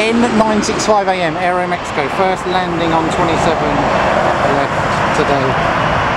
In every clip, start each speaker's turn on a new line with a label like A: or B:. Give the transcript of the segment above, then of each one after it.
A: 9:65 AM, Aero Mexico, first landing on 27 left today.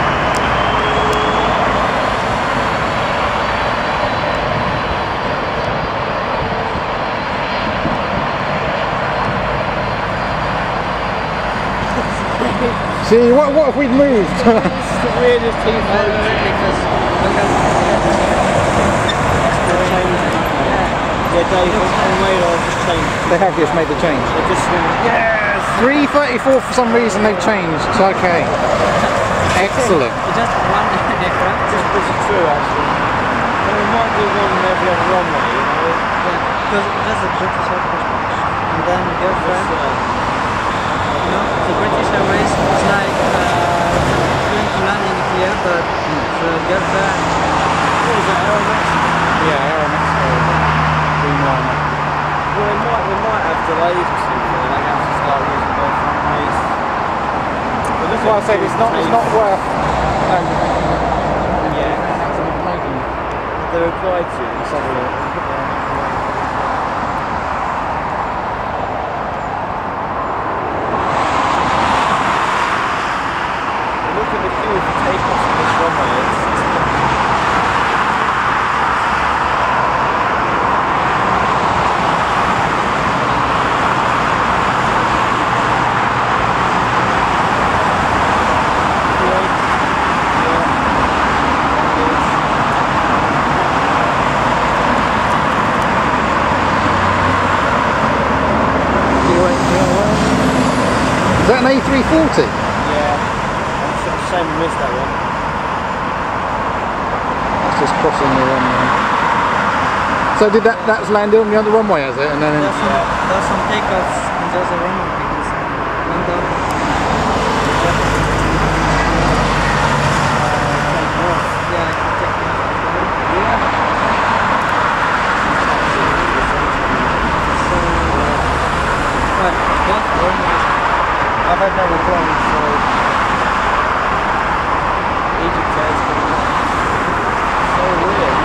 A: See, what have we moved?
B: It's the weirdest thing because Dave, just changed.
A: They have just made the change.
B: They just
A: yes! 3:34 for some reason they've changed. Okay. Excellent.
C: Just one difference.
B: This is true actually. And we might do one on every other runway, you know?
C: Yeah, because that's a British Airways. And then girlfriend. The British Airways is like going to landing here, but the girlfriend.
B: What was it, Aero Mexico?
A: Yeah, Aero Mexico. Dreamliner.
B: Well, we might have delays or something. They have to start using both runways.
A: That's why I said it's not worth.
B: Yeah. They're required to. Let's have a look. Look at the queue for takeoff on this runway.
A: Is that an A340?
B: Yeah, I'm shame we missed that one.
A: It's just crossing the runway. So did that's landed on the other runway, has it? And then
C: There's some takeoffs in the other runway because London. Yeah, I can take off.
B: I've had no reply, so Egypt says so weird.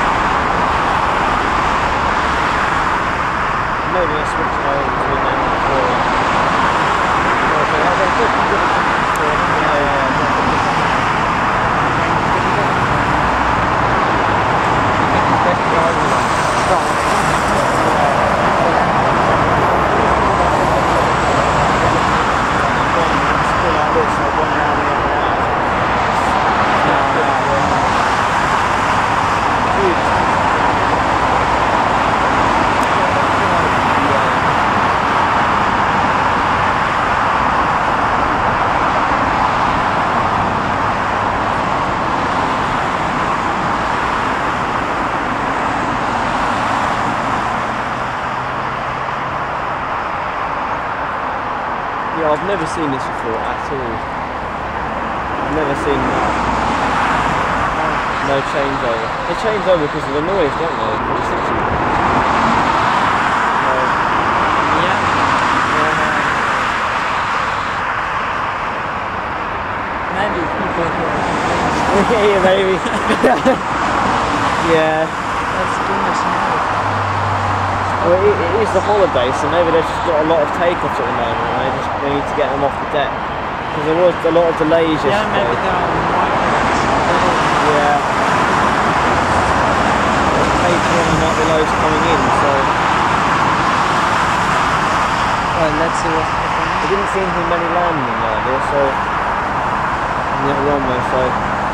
B: Maybe I switched over to an M4. Yeah, I've never seen this before at all. I've never seen no changeover. They change over because of the noise, don't they?
C: Yeah. Maybe people
B: Yeah, maybe. Yeah.
C: That's too much noise.
B: Well, it is the holiday, so maybe they've just got a lot of takeoffs at the moment, and they need to get them off the deck. Because there was a lot of delays yesterday.
C: Yeah, maybe they're on migrants.
B: Yeah. Later on there might be loads coming in, so...
C: Well, let's see what's happening.
B: There didn't seem to be many landing earlier, so... on the other runway, so...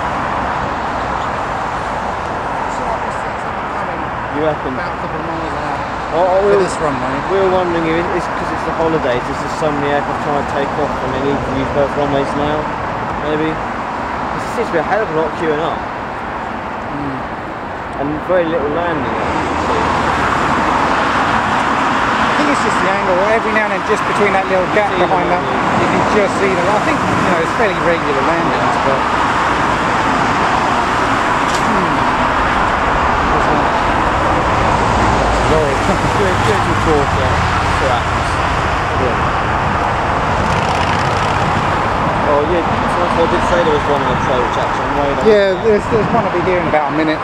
B: You reckon?
A: About a couple of miles an hour.
B: For
A: this runway.
B: We were wondering if it's because it's the holidays, there's just so many aircraft trying to take off and they need to use both runways now, maybe. There seems to be a hell of a lot queuing up. And very little landing.
A: I think it's just the angle. Every now and then, just between that little gap behind that, you can just see them. I think it's fairly regular landings, but.
B: Good report, for happens. Oh yeah, I did say there was one on the approach actually.
A: Yeah, there's one I'll be here in about a minute.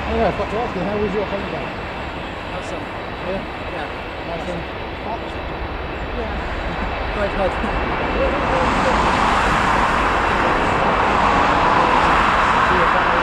A: Anyway, I've got to ask you, how was your holiday?
C: Awesome.
A: Yeah?
C: Yeah.
A: Nice and hot?
C: Yeah. Quite hot.
A: See your family?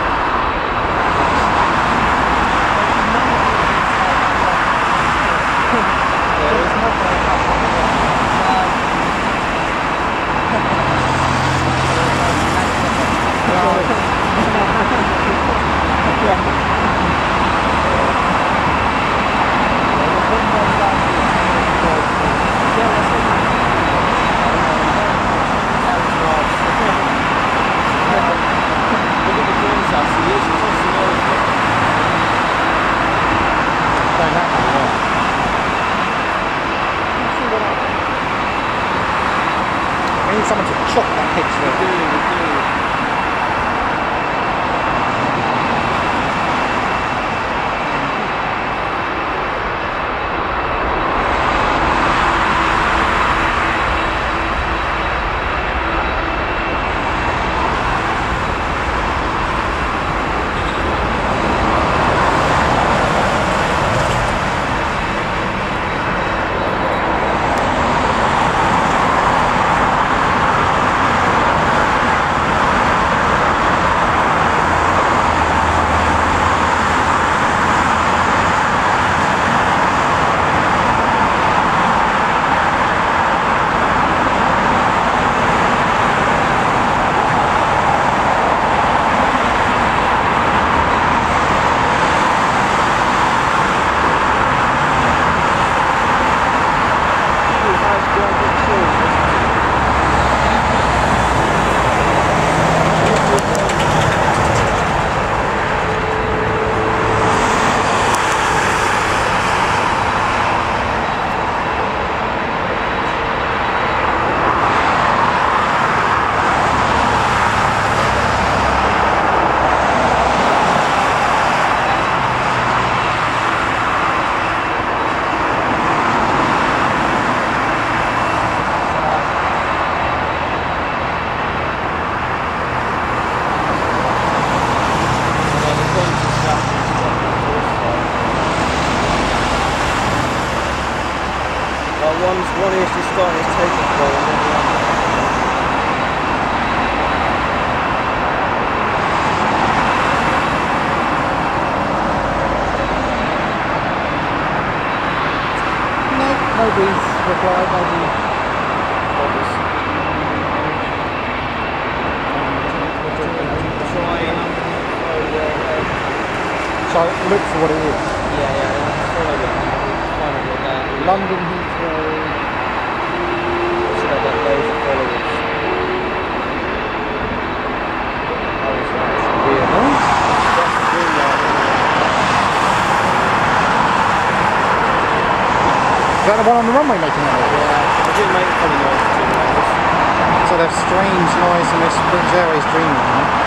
A: We need someone to chop that picture.
B: We do. One is just starting to take it for and then the other.
A: No, nobody's replied, nobody. So look for what it is. London Heathrow.
B: Should have got loads of followers.
A: Weird, huh?
B: That's the green line.
A: Is that the one on the runway making that noise?
B: Yeah, I didn't make funny noises in those.
A: So they're strange noise and this British Airways dreaming, huh?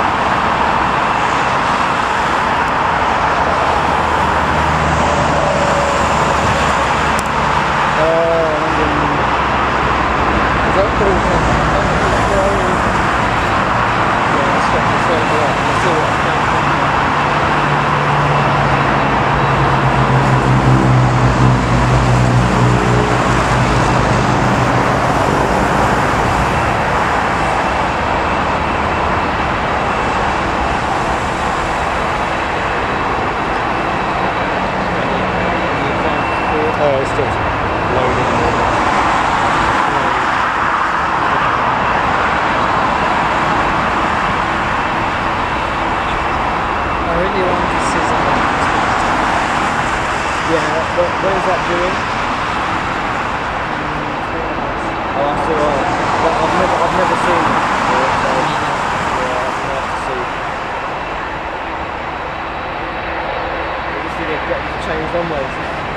A: It's still loading.
C: I really want to see something.
B: Yeah, when's that due? Oh, I still are. But I've never seen it before, so yeah, it's nice to see. I just need to get to change runways.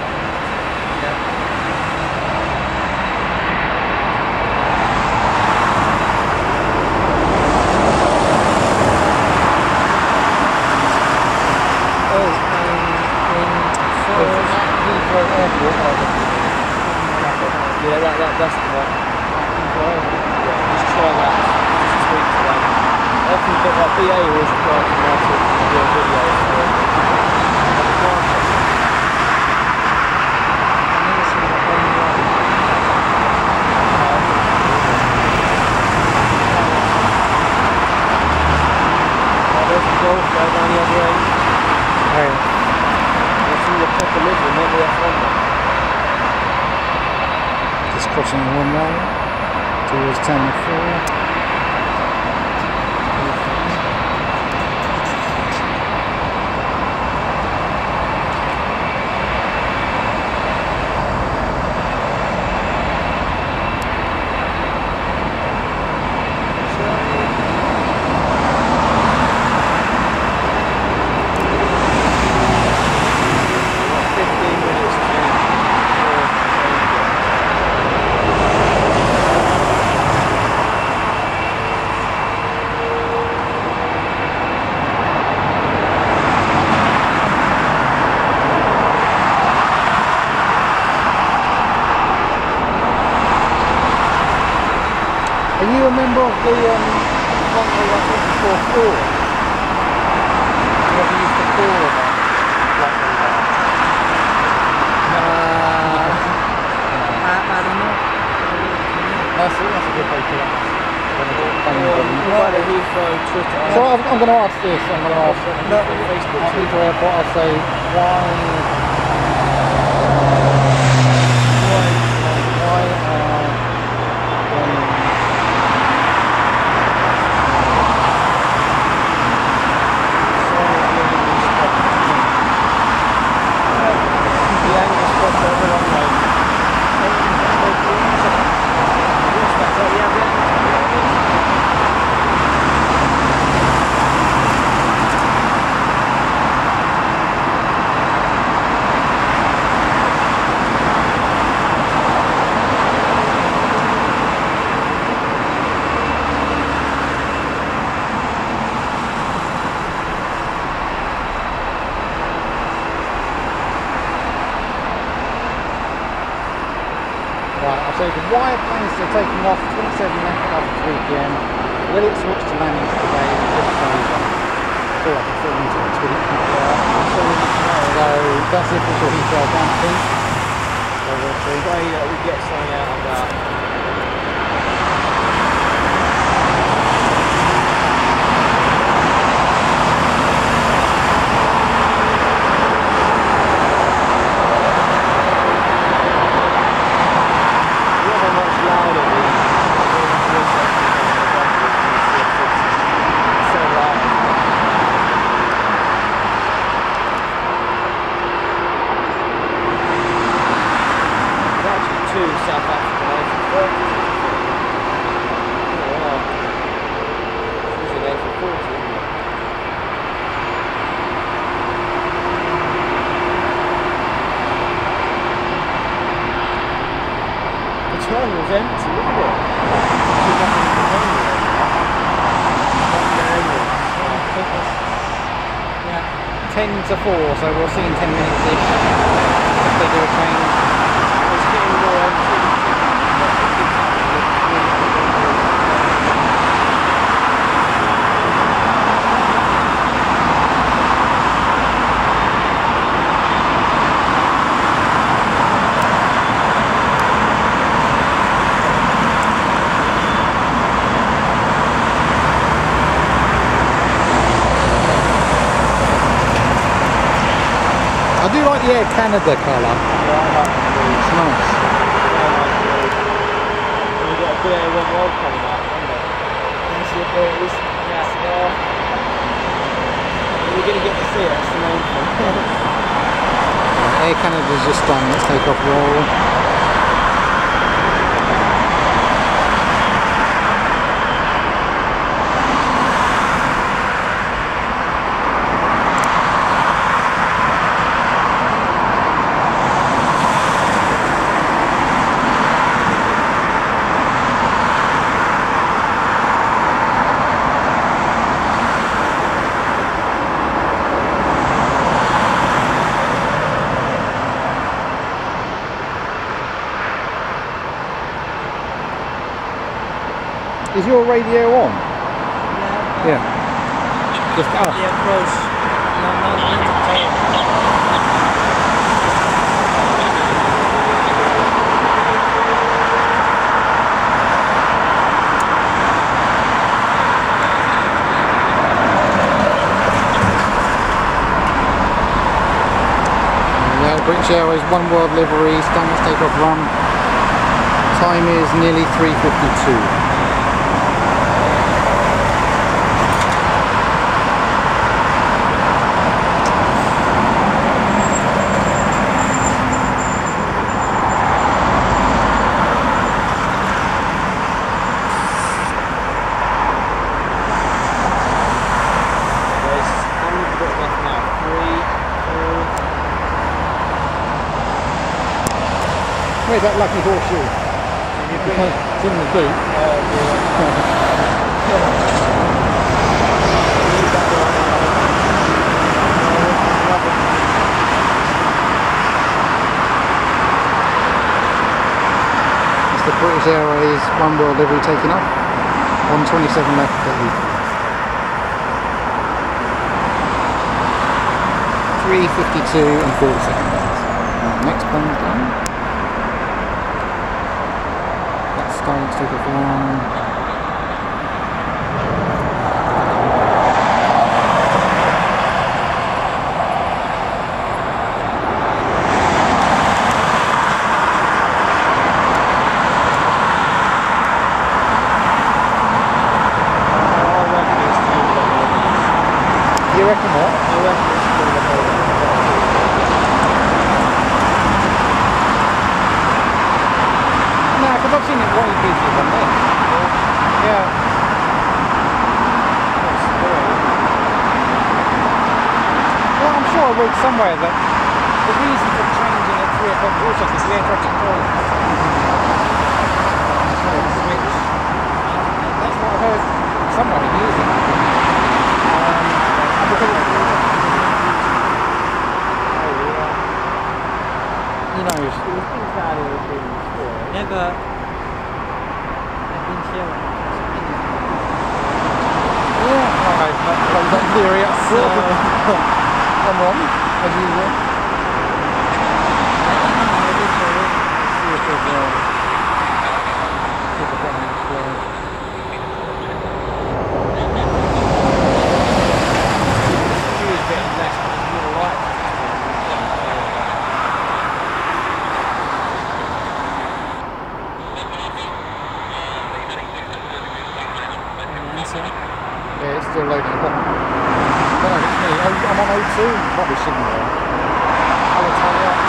B: Yeah, that's the one. Yeah, just try that. Just tweak to that. I often get like BA always requires me to do a video.
A: approaching the runway towards Terminal 4. Are you a member of the runway like this before floor? Have you used the floor of that
C: I don't know.
A: That's a good way to ask.
B: What a Heathrow Twitter.
A: So I'm going to ask this. I'm going to ask
B: Facebook.
A: At Heathrow Airport, I'll say why So why are planes still taking off 27 left after 3 p.m? Will it switch to landings today? I feel like it's falling into a tweet. So that's the official Heathrow campaign. So we'll see.
B: Pray that we get something out of that. South Africa. Wow. She's an A440, isn't it? The terminal's empty, look at it.
A: Yeah, 10 to 4, so we'll see in 10 minutes-ish if they do a change.
B: It's getting more empty.
A: I do like the Air Canada colour. It's nice.
B: We've got a good A1 roll coming up, haven't we? That's your boys. Yes, we're going to get to see it, that's the main thing.
A: Air Canada's just done its takeoff roll. Is your radio on?
C: Yeah.
A: Yeah. Just off.
C: Yeah, close. Not in the tail.
A: Yeah, British Airways One World livery, standard takeoff run. Time is nearly 3:52. Where's that lucky horseshoe? It's in the boot. It's the British Airways One World livery taking off. 1:27 left at Heathrow. 3:52 and 40 seconds. Next plane's done. Starting to take off long. You reckon what?
B: I reckon it's still the whole.
A: No, because I've seen it way busier than this. Yeah. Well, I'm sure I read somewhere that the reason for changing at 3 o'clock also is the air traffic control. Switch. That's what I heard somewhere years ago. Who knows?
C: Yeah, but I've been here.
A: Yeah, alright, that theory up. I'm wrong, as usual. See if there's see if I've got any flow.
B: It's getting less, but it's more light.
A: Yeah, it's still loading up. I don't know if it's me. I'm on O2. Probably signal there. I will tell you.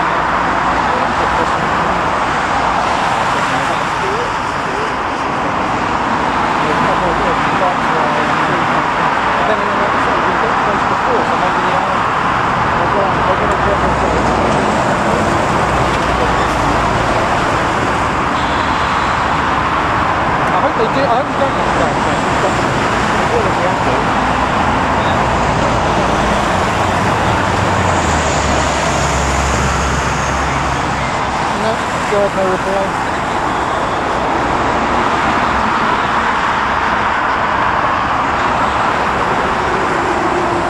A: But then in the next one, we got close to 4, so maybe I'll go on. I hope they do. I hope we don't have to go insane. No, God, no reply.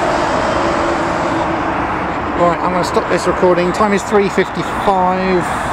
A: Right, I'm going to stop this recording. Time is 3:55.